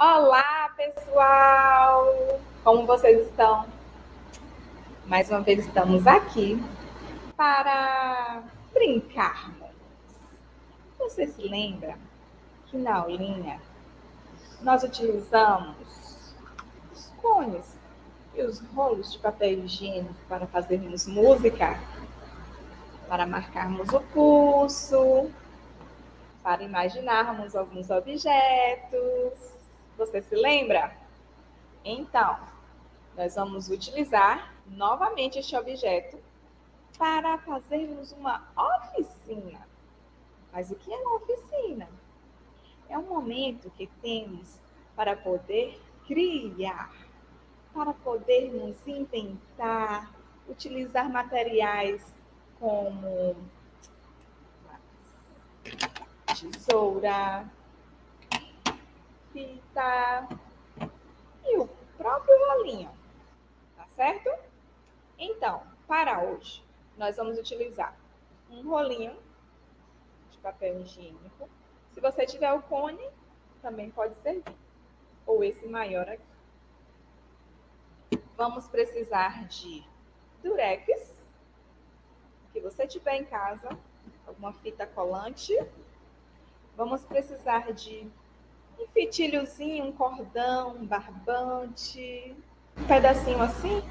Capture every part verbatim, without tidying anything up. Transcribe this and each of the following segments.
Olá, pessoal! Como vocês estão? Mais uma vez estamos aqui para brincarmos. Você se lembra que na aulinha nós utilizamos os cones e os rolos de papel higiênico para fazermos música, para marcarmos o pulso, para imaginarmos alguns objetos. Você se lembra? Então, nós vamos utilizar novamente este objeto para fazermos uma oficina. Mas o que é uma oficina? É um momento que temos para poder criar, para podermos inventar, utilizar materiais como tesoura, fita e o próprio rolinho, tá certo? Então, para hoje, nós vamos utilizar um rolinho de papel higiênico. Se você tiver o cone, também pode servir. Ou esse maior aqui. Vamos precisar de durex, que você tiver em casa, alguma fita colante. Vamos precisar de um fitilhozinho, um cordão, um barbante, um pedacinho assim.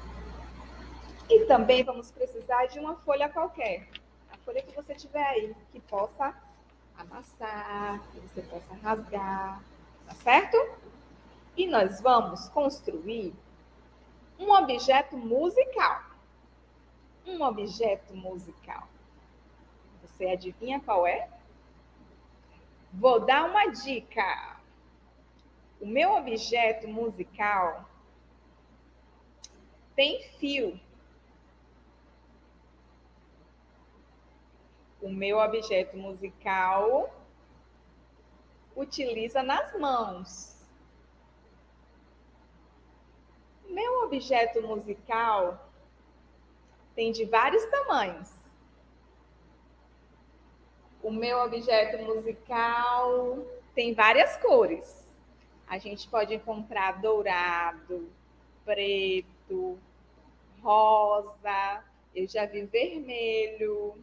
E também vamos precisar de uma folha qualquer. A folha que você tiver aí, que possa amassar, que você possa rasgar, tá certo? E nós vamos construir um objeto musical. Um objeto musical. Você adivinha qual é? Vou dar uma dica. O meu objeto musical tem fio. O meu objeto musical utiliza nas mãos. O meu objeto musical tem de vários tamanhos. O meu objeto musical tem várias cores. A gente pode encontrar dourado, preto, rosa, eu já vi vermelho.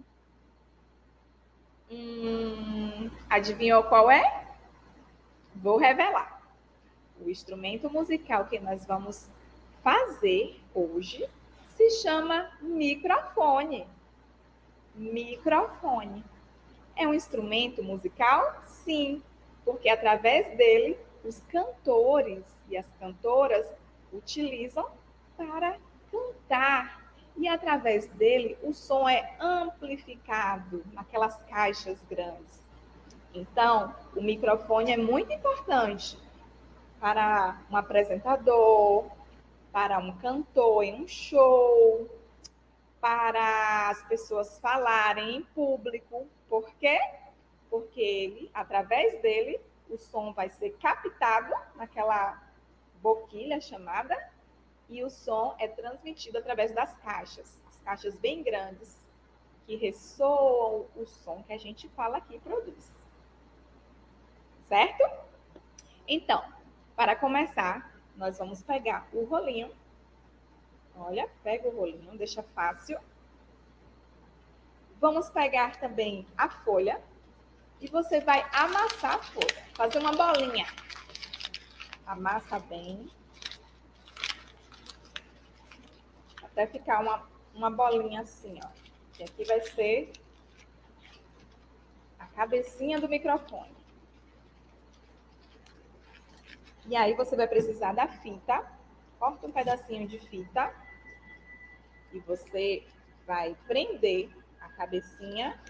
Hum, adivinhou qual é? Vou revelar. O instrumento musical que nós vamos fazer hoje se chama microfone. Microfone. É um instrumento musical? Sim, porque através dele os cantores e as cantoras utilizam para cantar. E através dele o som é amplificado naquelas caixas grandes. Então, o microfone é muito importante para um apresentador, para um cantor em um show, para as pessoas falarem em público. Por quê? Porque ele, através dele, o som vai ser captado naquela boquilha chamada e o som é transmitido através das caixas, as caixas bem grandes que ressoam o som que a gente fala aqui e produz. Certo? Então, para começar, nós vamos pegar o rolinho. Olha, pega o rolinho, deixa fácil. Vamos pegar também a folha e você vai amassar a folha, fazer uma bolinha. Amassa bem. Até ficar uma, uma bolinha assim, ó. E aqui vai ser a cabecinha do microfone. E aí você vai precisar da fita. Corta um pedacinho de fita. E você vai prender a cabecinha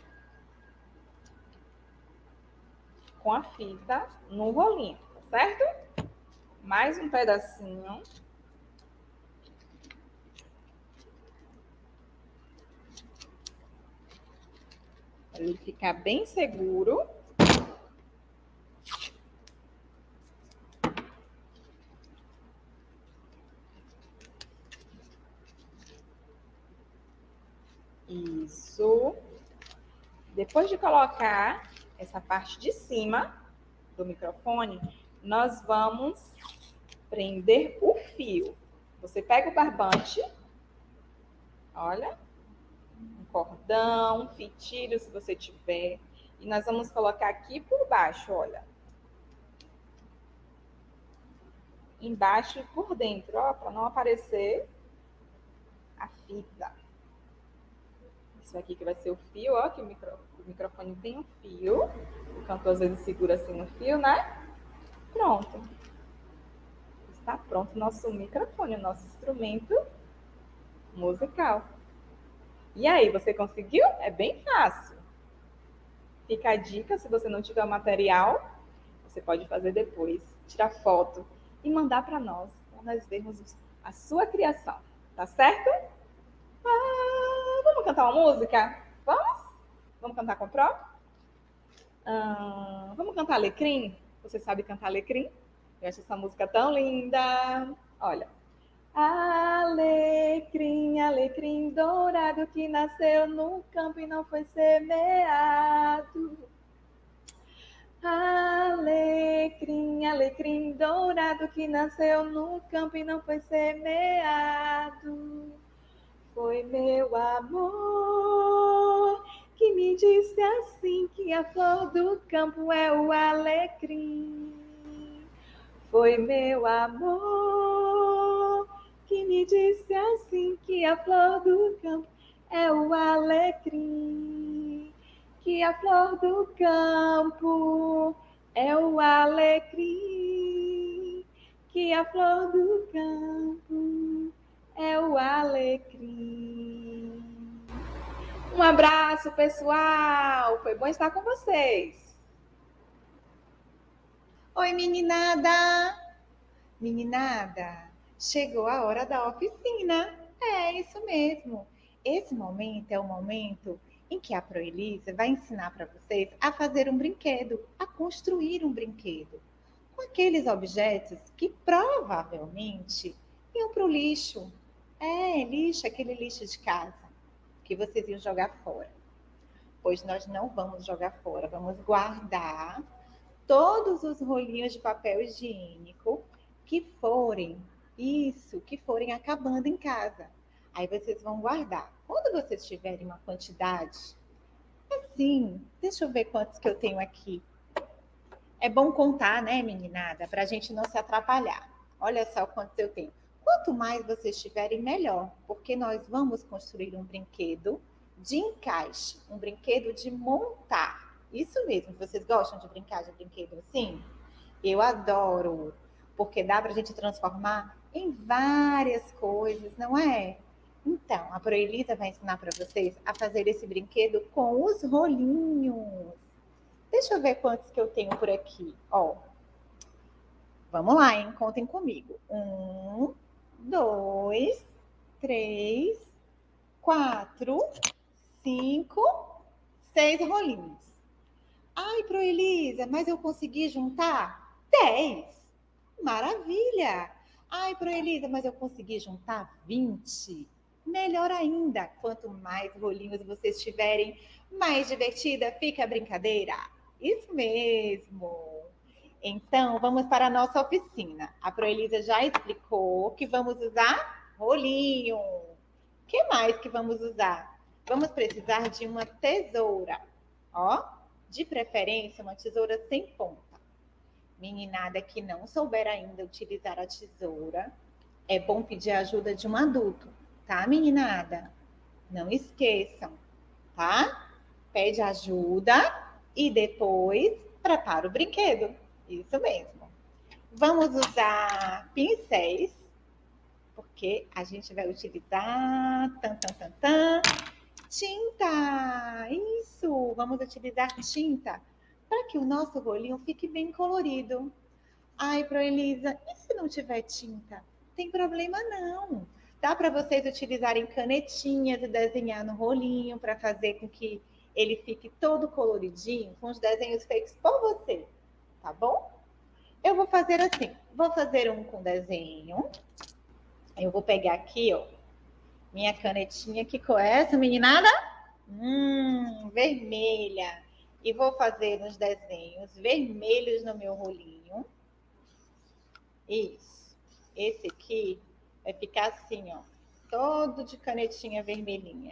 com a fita no rolinho, tá certo? Mais um pedacinho. Para ele ficar bem seguro. Isso. Depois de colocar essa parte de cima do microfone, nós vamos prender o fio. Você pega o barbante, olha, um cordão, um fitilho, se você tiver, e nós vamos colocar aqui por baixo, olha. Embaixo e por dentro, ó, para não aparecer a fita. Isso aqui que vai ser o fio, ó, que o, micro, o microfone tem um fio. O cantor às vezes segura assim no fio, né? Pronto. Está pronto o nosso microfone, o nosso instrumento musical. E aí, você conseguiu? É bem fácil. Fica a dica, se você não tiver o material, você pode fazer depois, tirar foto e mandar para nós, para nós vermos a sua criação. Tá certo? Ah, vamos cantar uma música? Vamos? Vamos cantar com o próprio? Ah, vamos cantar Alecrim? Você sabe cantar Alecrim? Eu acho essa música tão linda. Olha. Alecrim, alecrim dourado que nasceu no campo e não foi semeado. Alecrim, alecrim dourado que nasceu no campo e não foi semeado. Foi meu amor que me disse assim que a flor do campo é o alecrim. Foi meu amor que me disse assim que a flor do campo é o alecrim. Que a flor do campo é o alecrim. Que a flor do campo é o alecrim. Um abraço, pessoal! Foi bom estar com vocês. Oi, meninada! Meninada, chegou a hora da oficina. É isso mesmo. Esse momento é o momento em que a Proelisa vai ensinar para vocês a fazer um brinquedo, a construir um brinquedo, com aqueles objetos que provavelmente iam para o lixo. É, lixo, aquele lixo de casa que vocês iam jogar fora. Pois nós não vamos jogar fora, vamos guardar todos os rolinhos de papel higiênico que forem, isso, que forem acabando em casa. Aí vocês vão guardar. Quando vocês tiverem uma quantidade, assim, deixa eu ver quantos que eu tenho aqui. É bom contar, né, meninada, para a gente não se atrapalhar. Olha só quantos eu tenho. Quanto mais vocês tiverem, melhor, porque nós vamos construir um brinquedo de encaixe, um brinquedo de montar. Isso mesmo, vocês gostam de brincar de brinquedo assim? Eu adoro, porque dá para a gente transformar em várias coisas, não é? Então, a Proelisa vai ensinar para vocês a fazer esse brinquedo com os rolinhos. Deixa eu ver quantos que eu tenho por aqui. Ó, vamos lá, hein? Contem comigo. Um, dois, três, quatro, cinco, seis rolinhos. Ai, Proelisa, mas eu consegui juntar dez. Maravilha! Ai, Proelisa, mas eu consegui juntar vinte. Melhor ainda, quanto mais rolinhos vocês tiverem, mais divertida fica a brincadeira. Isso mesmo! Então, vamos para a nossa oficina. A Proelisa já explicou que vamos usar rolinho. O que mais que vamos usar? Vamos precisar de uma tesoura. Ó, de preferência, uma tesoura sem ponta. Meninada que não souber ainda utilizar a tesoura, é bom pedir a ajuda de um adulto, tá, meninada? Não esqueçam, tá? Pede ajuda e depois prepara o brinquedo. Isso mesmo. Vamos usar pincéis, porque a gente vai utilizar tan, tan, tan, tan, tinta. Isso, vamos utilizar tinta para que o nosso rolinho fique bem colorido. Ai, Proelisa, e se não tiver tinta? Tem problema não. Dá para vocês utilizarem canetinhas e desenhar no rolinho para fazer com que ele fique todo coloridinho, com os desenhos feitos por você, tá bom? Eu vou fazer assim, vou fazer um com desenho. Eu vou pegar aqui, ó, minha canetinha, que cor é essa, meninada? Hum, vermelha. E vou fazer uns desenhos vermelhos no meu rolinho. Isso. Esse aqui vai ficar assim, ó, todo de canetinha vermelhinha.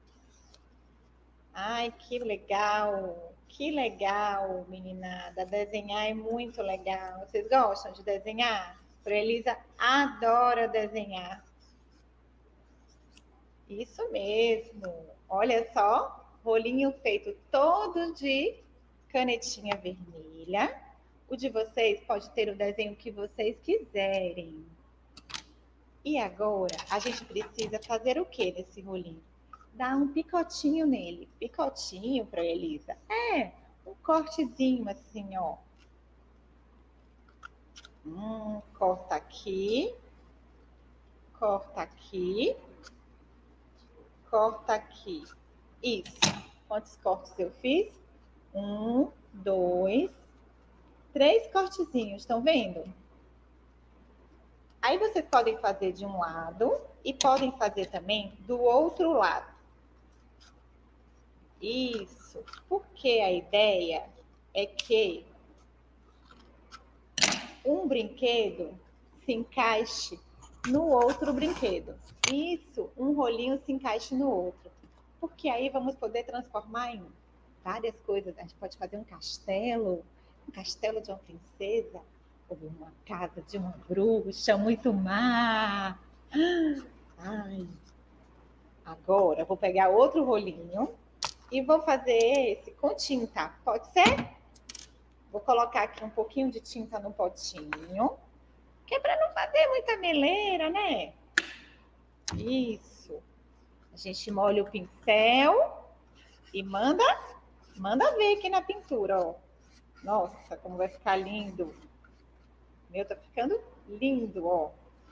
Ai, que legal, que legal, meninada. Desenhar é muito legal. Vocês gostam de desenhar? A Elisa adora desenhar. Isso mesmo. Olha só, rolinho feito todo de canetinha vermelha. O de vocês pode ter o desenho que vocês quiserem. E agora, a gente precisa fazer o que nesse rolinho? Dar um picotinho nele. Picotinho para Elisa. É, um cortezinho assim, ó. Hum, corta aqui. Corta aqui. Corta aqui. Isso. Quantos cortes eu fiz? Um, dois, três cortezinhos. Estão vendo? Aí vocês podem fazer de um lado e podem fazer também do outro lado. Isso, porque a ideia é que um brinquedo se encaixe no outro brinquedo. Isso, um rolinho se encaixe no outro. Porque aí vamos poder transformar em várias coisas. A gente pode fazer um castelo, um castelo de uma princesa, ou uma casa de uma bruxa, muito mar. Ai. Agora eu vou pegar outro rolinho e vou fazer esse com tinta. Pode ser? Vou colocar aqui um pouquinho de tinta no potinho, que é para não fazer muita meleira, né? Isso. A gente molha o pincel e manda, manda ver aqui na pintura, ó. Nossa, como vai ficar lindo. O meu tá ficando lindo, ó.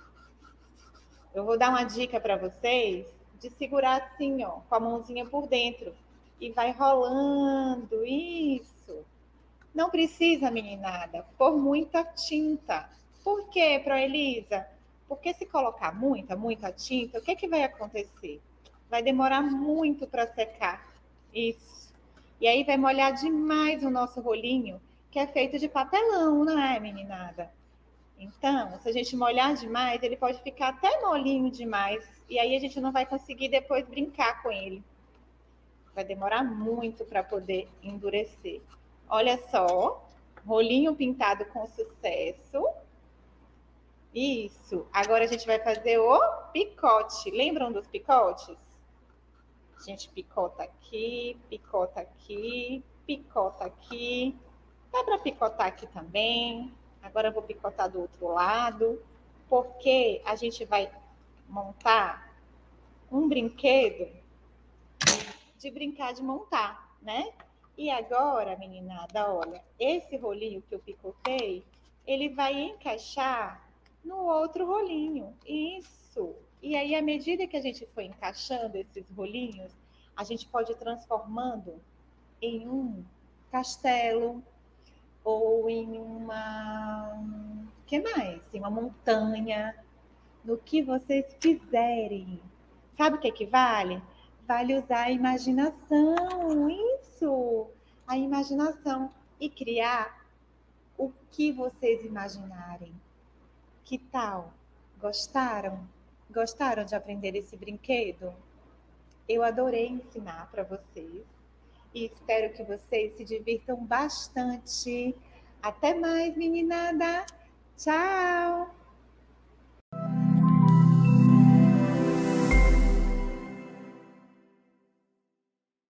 Eu vou dar uma dica para vocês de segurar assim, ó, com a mãozinha por dentro. E vai rolando, isso. Não precisa, meninada, pôr muita tinta. Por quê, Proelisa? Porque se colocar muita, muita tinta, o que, que vai acontecer? Vai demorar muito para secar. Isso. E aí vai molhar demais o nosso rolinho, que é feito de papelão, não é, meninada? Então, se a gente molhar demais, ele pode ficar até molinho demais. E aí a gente não vai conseguir depois brincar com ele. Vai demorar muito para poder endurecer. Olha só, rolinho pintado com sucesso. Isso. Agora a gente vai fazer o picote. Lembram dos picotes? A gente picota aqui, picota aqui, picota aqui. Dá para picotar aqui também. Agora eu vou picotar do outro lado, porque a gente vai montar um brinquedo de brincar de montar, né? E agora, meninada, olha, esse rolinho que eu picotei, ele vai encaixar no outro rolinho. Isso! E aí, à medida que a gente for encaixando esses rolinhos, a gente pode ir transformando em um castelo ou em uma... O que mais? Em uma montanha, no que vocês quiserem. Sabe o que equivale? Vale usar a imaginação, isso! A imaginação e criar o que vocês imaginarem. Que tal? Gostaram? Gostaram de aprender esse brinquedo? Eu adorei ensinar para vocês e espero que vocês se divirtam bastante. Até mais, meninada! Tchau!